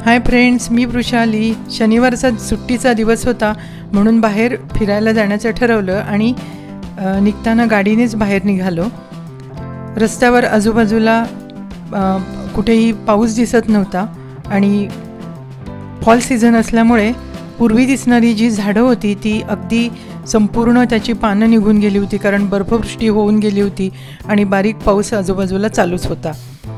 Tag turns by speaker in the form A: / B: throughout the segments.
A: Hi friends, मी वृषाली. शनिवारचा सुट्टीचा दिवस होता म्हणून बाहेर फिरायला जाण्याचं ठरवलं आणि निघताना गाडीनेच बाहेर निघालो. रस्त्यावर आजूबाजूला कुठेही पाऊस दिसत नव्हता आणि फॉल सीझन असल्यामुळे पूर्वी दिसणारी जी झाडं होती ती अगदी संपूर्ण त्याची पानं निघून गेली होती, कारण बर्फवृष्टी होऊन गेली होती आणि बारीक पाऊस आजूबाजूला चालूच होता.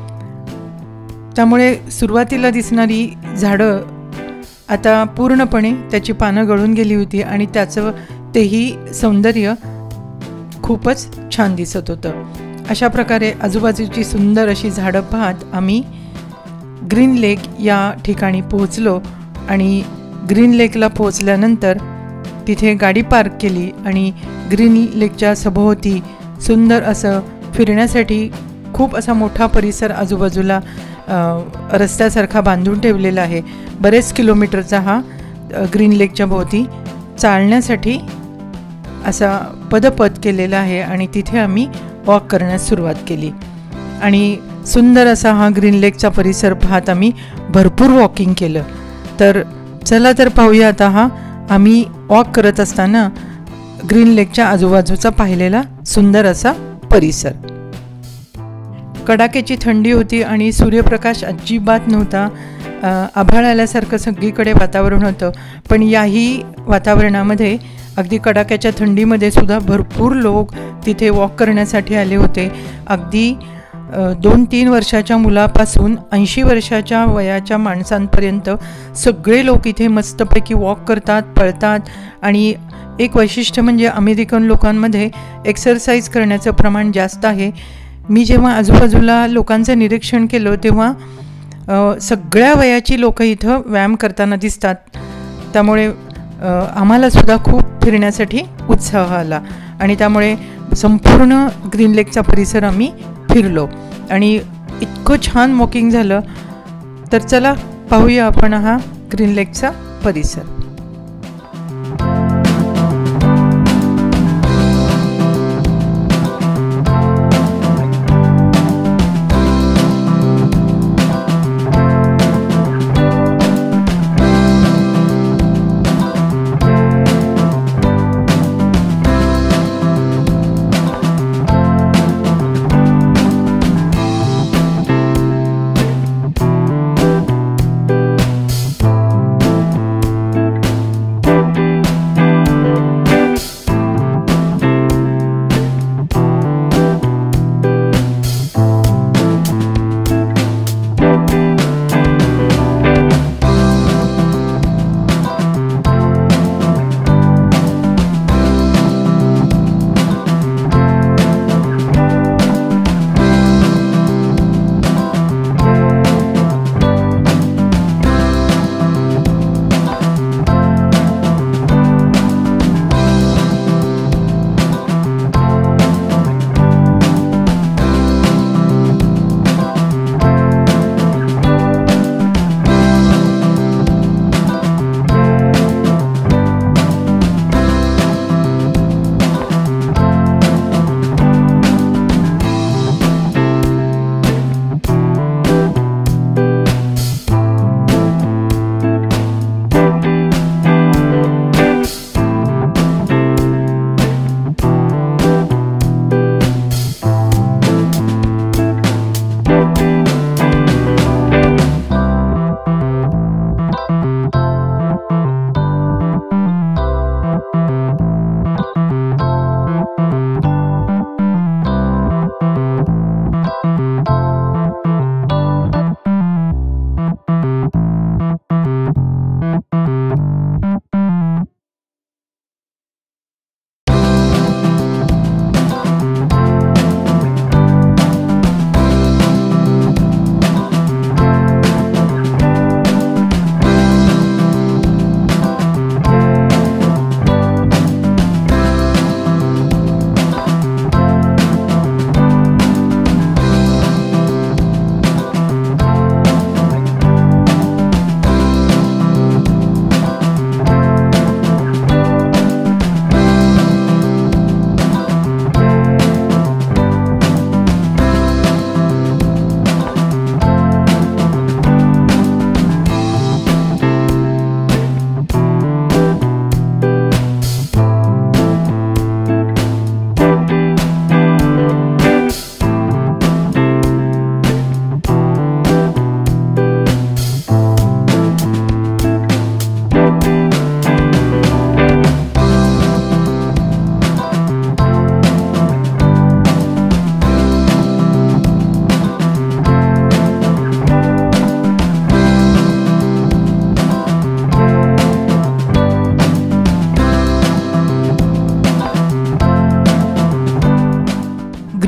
A: त्यामुळे सुरुवातीला दिसणारी झाडं आता पूर्णपणे त्याची पानं गळून गेली होती आणि त्याचं तेही सौंदर्य खूपच छान दिसत होतं. अशा प्रकारे आजूबाजूची सुंदर अशी झाडं पाहत आम्ही ग्रीन लेक या ठिकाणी पोहोचलो आणि ग्रीन लेकला पोहोचल्यानंतर तिथे गाडी पार्क केली आणि ग्रीन लेकच्या सभोवती सुंदर असं फिरण्यासाठी खूप असा मोठा परिसर आजूबाजूला रस्त्यासारखा बांधून ठेवलेला आहे. बरेच किलोमीटरचा हा ग्रीन लेकच्या भोवती चालण्यासाठी असा पदपथ केलेला आहे आणि तिथे आम्ही वॉक करण्यास सुरुवात केली आणि सुंदर असा हा ग्रीन लेकचा परिसर पाहत आम्ही भरपूर वॉकिंग केलं. तर चला तर पाहूया आता हा आम्ही वॉक करत असताना ग्रीन लेकच्या आजूबाजूचा पाहिलेला सुंदर असा परिसर. कडाक्याची थंडी होती आणि सूर्यप्रकाश अजिबात नव्हता. आभाळ आल्यासारखं सगळीकडे वातावरण होतं, पण याही वातावरणामध्ये अगदी कडाक्याच्या थंडीमध्ये सुद्धा भरपूर लोक तिथे वॉक करण्यासाठी आले होते. अगदी 2-3 वर्षाच्या मुलापासून 80 वर्षाच्या वयाच्या माणसांपर्यंत सगळे लोक इथे मस्तपैकी वॉक करतात, पळतात. आणि एक वैशिष्ट्य म्हणजे अमेरिकन लोकांमध्ये एक्सरसाइज करण्याचं प्रमाण जास्त आहे. मी जेव्हा आजूबाजूला लोकांचं निरीक्षण केलं तेव्हा सगळ्या वयाची लोकं इथं व्यायाम करताना दिसतात. त्यामुळे आम्हालासुद्धा खूप फिरण्यासाठी उत्साह आला आणि त्यामुळे संपूर्ण ग्रीन लेकचा परिसर आम्ही फिरलो आणि इतकं छान वॉकिंग झालं. तर चला पाहूया आपण हा ग्रीन लेकचा परिसर.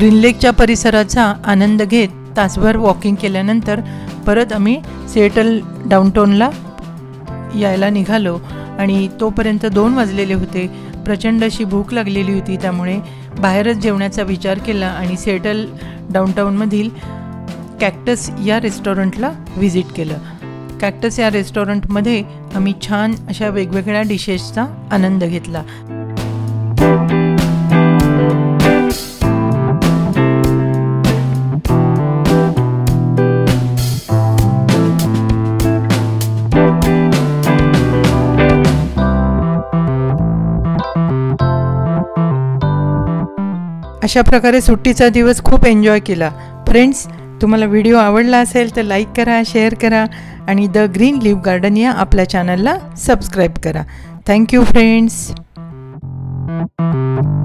A: ग्रीन लेकच्या परिसराचा आनंद घेत तासभर वॉकिंग केल्यानंतर परत आम्ही सिएटल डाउनटाउनला यायला निघालो आणि तोपर्यंत 2 वाजलेले होते. प्रचंड अशी भूक लागलेली होती, त्यामुळे बाहेरच जेवण्याचा विचार केला आणि सिएटल डाउनटाउनमधील कॅक्टस या रेस्टॉरंटला व्हिजिट केलं. कॅक्टस या रेस्टॉरंटमध्ये आम्ही छान अशा वेगवेगळ्या डिशेसचा आनंद घेतला. अशा प्रकारे सुट्टीचा दिवस खूप एन्जॉय केला. फ्रेंड्स, तुम्हाला व्हिडिओ आवडला असेल तर लाईक करा, शेअर करा आणि द ग्रीन लीफ गार्डन या आपल्या चॅनलला सबस्क्राईब करा. Thank you friends.